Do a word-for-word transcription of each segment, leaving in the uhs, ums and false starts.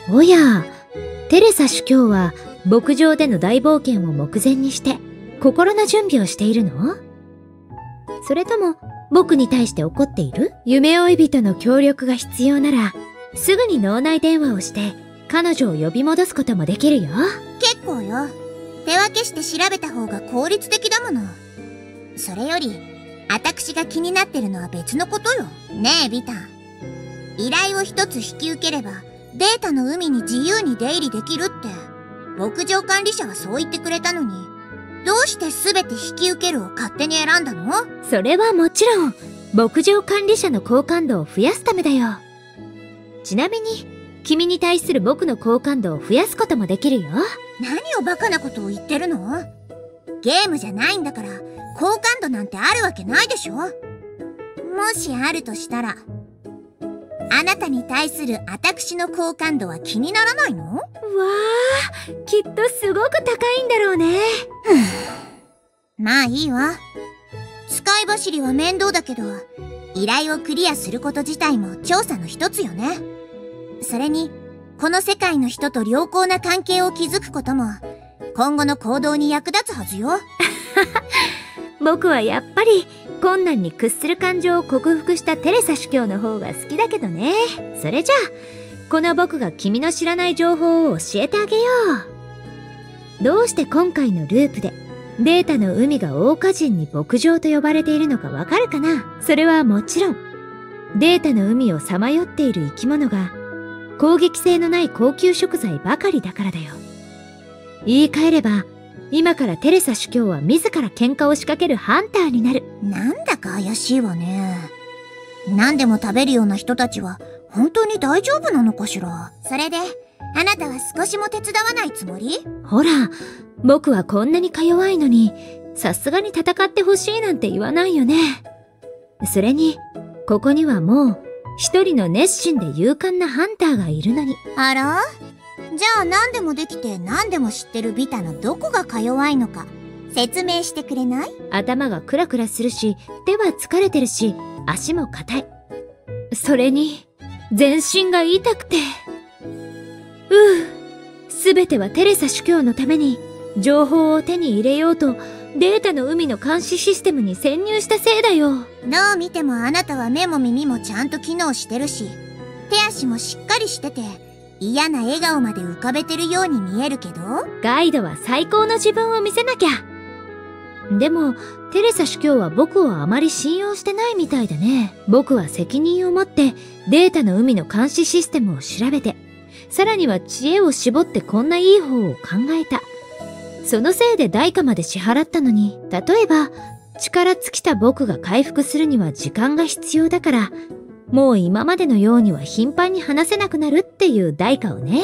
おや、テレサ主教は牧場での大冒険を目前にして心の準備をしているの？それとも僕に対して怒っている？夢追い人の協力が必要ならすぐに脳内電話をして彼女を呼び戻すこともできるよ。 結構よ。手分けして調べた方が効率的だもの。それより私が気になってるのは別のことよ。ねえビタン、依頼を一つ引き受ければデータの海に自由に出入りできるって牧場管理者はそう言ってくれたのに、どうして全て引き受けるを勝手に選んだの？ それはもちろん牧場管理者の好感度を増やすためだよ。ちなみに君に対する僕の好感度を増やすこともできるよ。 何をバカなことを言ってるの？ゲームじゃないんだから好感度なんてあるわけないでしょ。もしあるとしたらあなたに対する私の好感度は気にならないの？わあ、きっとすごく高いんだろうね。 まあいいわ。使い走りは面倒だけど依頼をクリアすること自体も調査の一つよね。それにこの世界の人と良好な関係を築くことも今後の行動に役立つはずよ。 僕はやっぱり困難に屈する感情を克服したテレサ主教の方が好きだけどね。それじゃあこの僕が君の知らない情報を教えてあげよう。どうして今回のループでデータの海が桜花人に牧場と呼ばれているのかわかるかな？それはもちろんデータの海をさまよっている生き物が攻撃性のない高級食材ばかりだからだよ。言い換えれば今からテレサ主教は自ら喧嘩を仕掛けるハンターになる。 なんだか怪しいわね。何でも食べるような人たちは本当に大丈夫なのかしら。それであなたは少しも手伝わないつもり？ ほら、僕はこんなにか弱いのにさすがに戦ってほしいなんて言わないよね。それにここにはもう一人の熱心で勇敢なハンターがいるのに。 あら？じゃあ何でもできて何でも知ってるビタのどこがか弱いのか説明してくれない？ 頭がクラクラするし、手は疲れてるし、足も硬い。それに全身が痛くて。うう、すべてはテレサ主教のために情報を手に入れようとデータの海の監視システムに潜入したせいだよ。 どう見てもあなたは目も耳もちゃんと機能してるし、手足もしっかりしてて嫌な笑顔まで浮かべてるように見えるけど、 ガイドは最高の自分を見せなきゃ。でもテレサ主教は僕をあまり信用してないみたいだね。僕は責任を持ってデータの海の監視システムを調べて、さらには知恵を絞ってこんないい方を考えた。そのせいで代価まで支払ったのに、例えば力尽きた僕が回復するには時間が必要だから、もう今までのようには頻繁に話せなくなるっていう代価をね。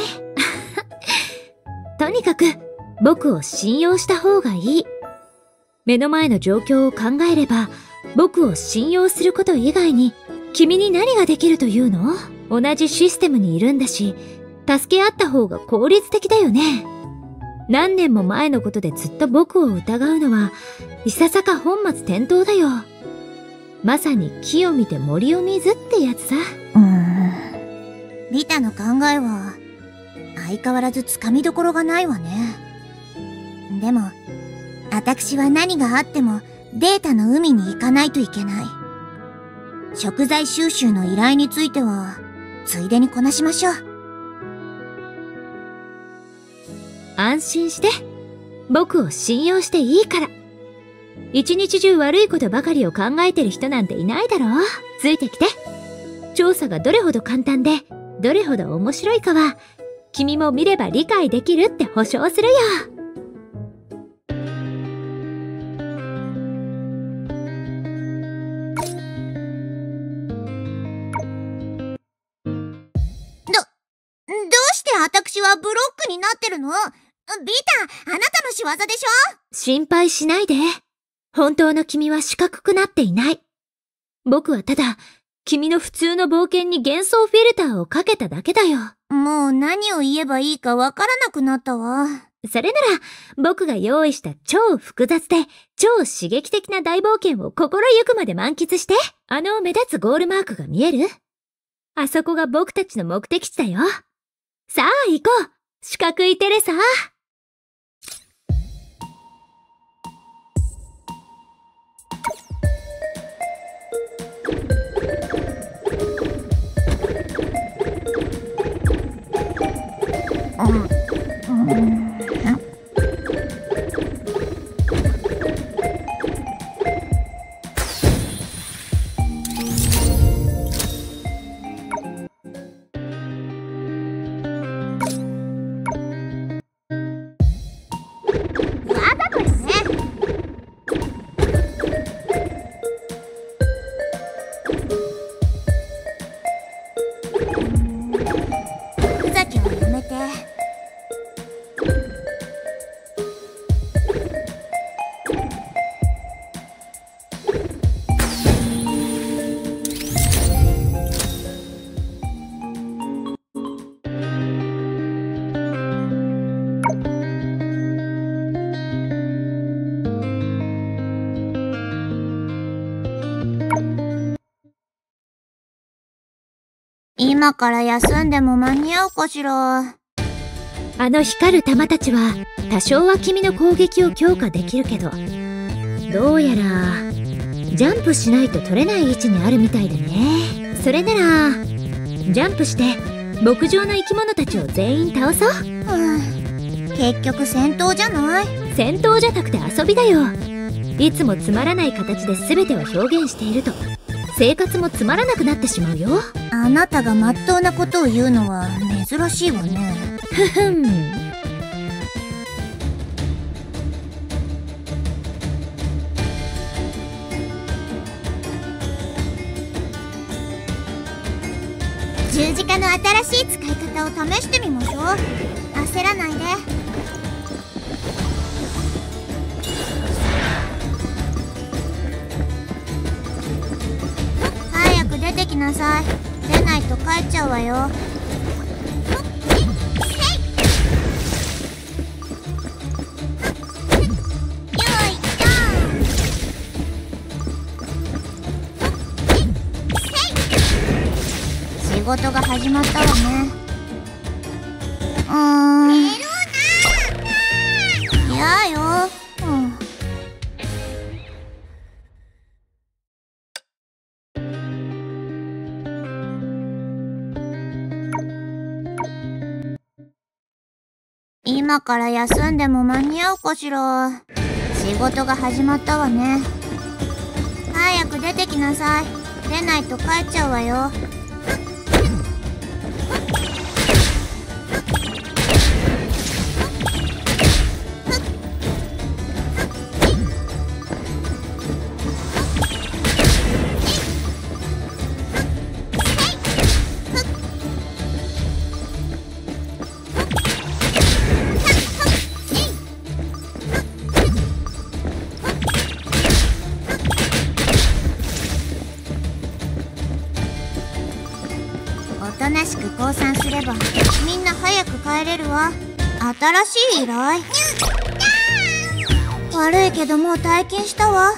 とにかく僕を信用した方がいい。目の前の状況を考えれば僕を信用すること以外に君に何ができるというの？同じシステムにいるんだし、助け合った方が効率的だよね。何年も前のことでずっと僕を疑うのはいささか本末転倒だよ。まさに木を見て森を見ずってやつさ。 うーん。リタの考えは相変わらずつかみどころがないわね。でも私は何があってもデータの海に行かないといけない。食材収集の依頼についてはついでにこなしましょう。 安心して。僕を信用していいから。一日中悪いことばかりを考えてる人なんていないだろう。ついてきて。調査がどれほど簡単でどれほど面白いかは君も見れば理解できるって保証するよ。 私はブロックになってるの？ビタ、あなたの仕業でしょ？ 心配しないで。本当の君は四角くなっていない。僕はただ君の普通の冒険に幻想フィルターをかけただけだよ。 もう何を言えばいいかわからなくなったわ。 それなら僕が用意した超複雑で超刺激的な大冒険を心ゆくまで満喫して。あの目立つゴールマークが見える？あそこが僕たちの目的地だよ。 さあ行こう、四角いテレサ。 今から休んでも間に合うかしら。 あの光る玉たちは多少は君の攻撃を強化できるけど、どうやらジャンプしないと取れない位置にあるみたいだね。それならジャンプして牧場の生き物たちを全員倒そう。 うん、結局戦闘じゃない？ 戦闘じゃなくて遊びだよ。いつもつまらない形で全てを表現していると生活もつまらなくなってしまうよ。 あなたがまっとうなことを言うのは珍しいわね。 ふふん。 十字架の新しい使い方を試してみましょう。焦らないで。早く出てきなさい。出ないと帰っちゃうわよ。仕事が始まったわね。うーん。嫌よ。うん。今から休んでも間に合うかしら。仕事が始まったわね。早く出てきなさい。出ないと帰っちゃうわよ。おとなしく降参すればみんな早く帰れるわ。新しい依頼？悪いけどもう退勤したわ。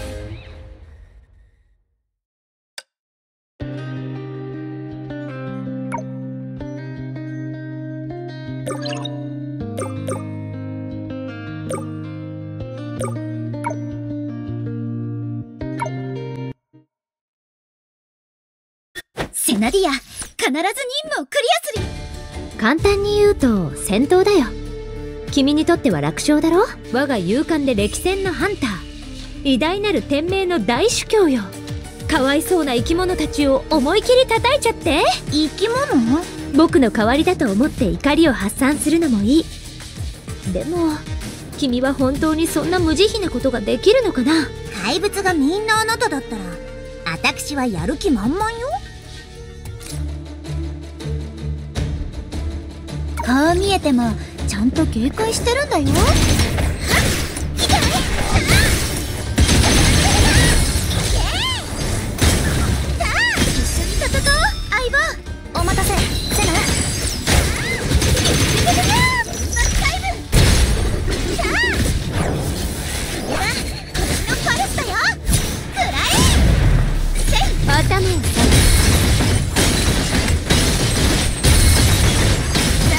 セナディア、必ず任務をクリアする。 簡単に言うと戦闘だよ。君にとっては楽勝だろ。我が勇敢で歴戦のハンター、偉大なる天命の大主教よ。かわいそうな生き物たちを思い切り叩いちゃって。 生き物？ 僕の代わりだと思って怒りを発散するのもいい。でも君は本当にそんな無慈悲なことができるのかな。 怪物がみんなあなただったら私はやる気満々よ。顔見えてもちゃんと警戒してるんだよ。お待たせ、セナ。頭を下げ。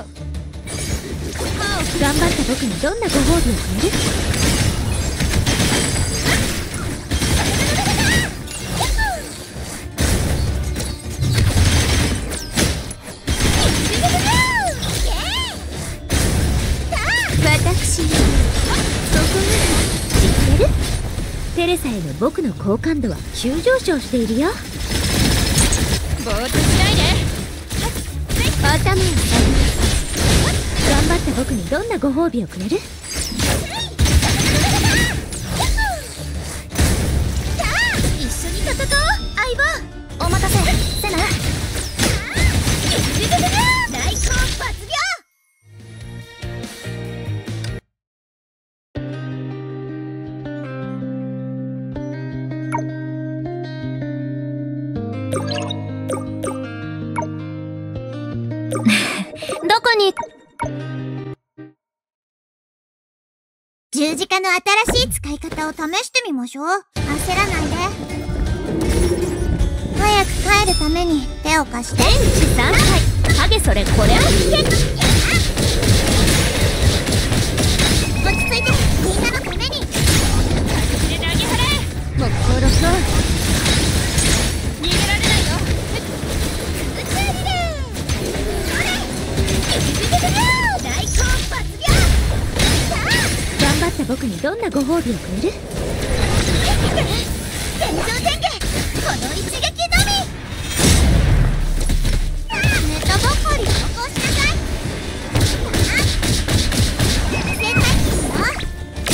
頑張った僕にどんなご褒美をくれる？私のそこが知ってる？テレサへの僕の好感度は急上昇しているよ。 ぼーっとしないで。 頭を下げます。頑張った僕にどんなご褒美をくれる？ 一緒に戦おう相棒。お待たせセナ。大根抜病。 どこに？ 十字架の新しい使い方を試してみましょう。焦らないで。早く帰るために手を貸して。 天地三才影それこれを聞け。 落ち着いて、みんなのために。 で投げ払え。目標ロックオン。逃げられないよ。 宇宙リレー。それ。大根抜病。 頑張った僕にどんなご褒美をくれる？ 天上天下、この一撃のみ。ネタばっかり投稿しなさい。全体機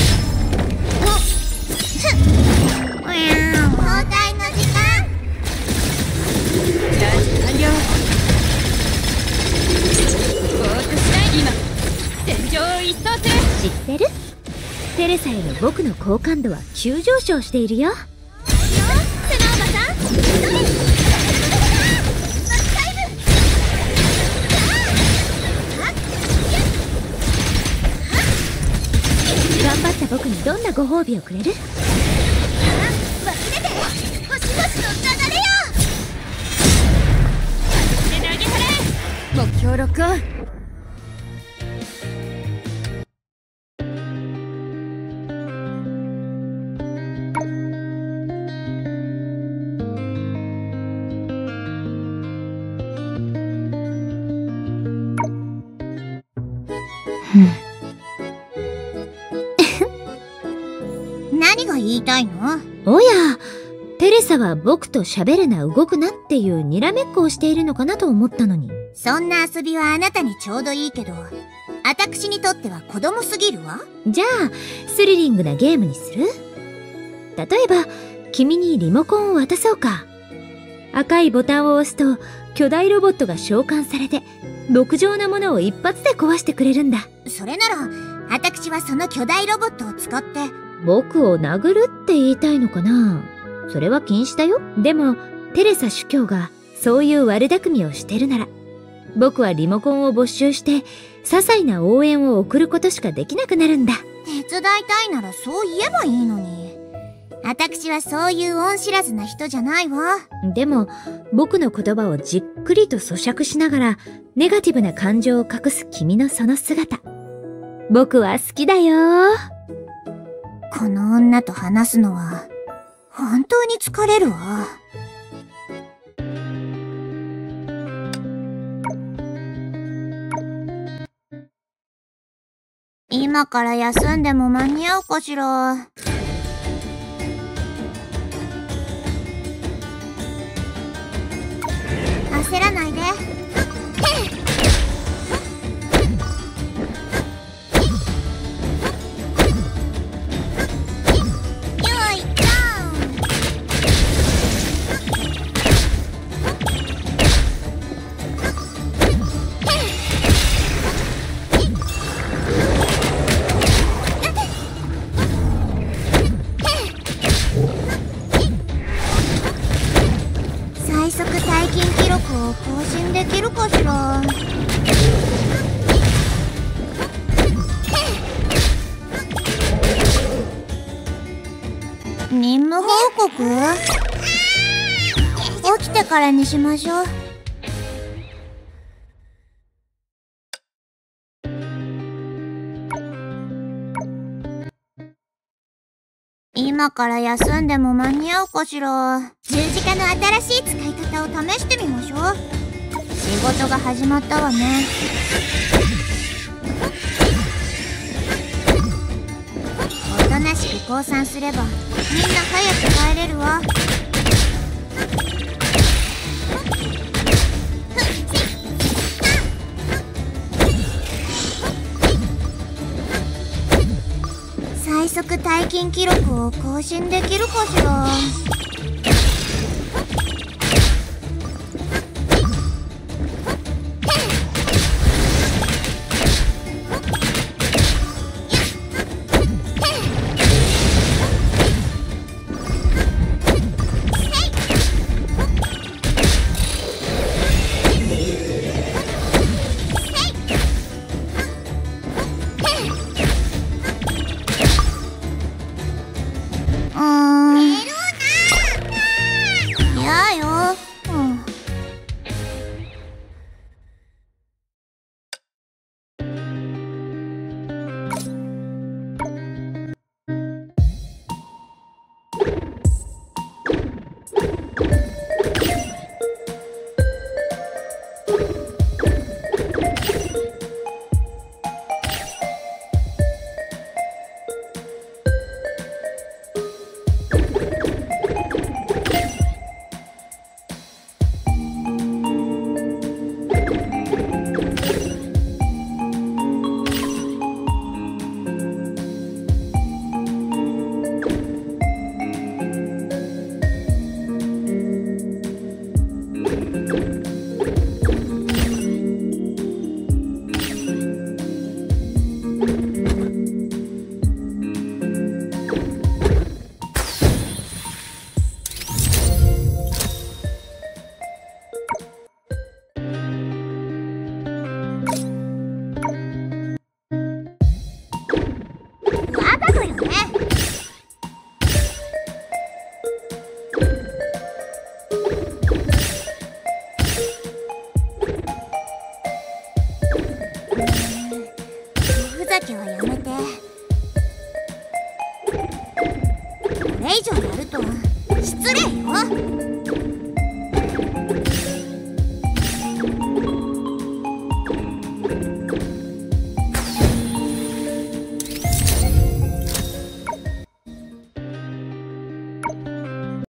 よ。交代の時間。 ランチ完了。ぼーっとしない。今戦場を一掃する。 知ってる？テレサへの僕の好感度は急上昇しているよ。 セナおばさん、 頑張った僕にどんなご褒美をくれる？ 忘れて星々の流れよ。 で投げ払え。目標ロックオン。 何が言いたいの？ おや、テレサは僕と喋るな動くなっていうにらめっこをしているのかなと思ったのに。 そんな遊びはあなたにちょうどいいけど、私にとっては子供すぎるわ。 じゃあ、スリリングなゲームにする？例えば、君にリモコンを渡そうか。赤いボタンを押すと、巨大ロボットが召喚されて、極上なものを一発で壊してくれるんだ。 それなら、私はその巨大ロボットを使って、 僕を殴るって言いたいのかな？それは禁止だよ。でも、テレサ主教がそういう悪巧みをしてるなら、僕はリモコンを没収して、些細な応援を送ることしかできなくなるんだ。 手伝いたいならそう言えばいいのに。私はそういう恩知らずな人じゃないわ。 でも、僕の言葉をじっくりと咀嚼しながら、ネガティブな感情を隠す君のその姿。僕は好きだよ。 この女と話すのは、本当に疲れるわ。今から休んでも間に合うかしら。焦らないで。最速耐筋記録を更新できるかしら。任務報告？起きてからにしましょう。 今から休んでも間に合うかしら。十字架の新しい使い方を試してみましょう。仕事が始まったわね。おとなしく降参すればみんな早く帰れるわ。最速退勤記録を更新できるかしら。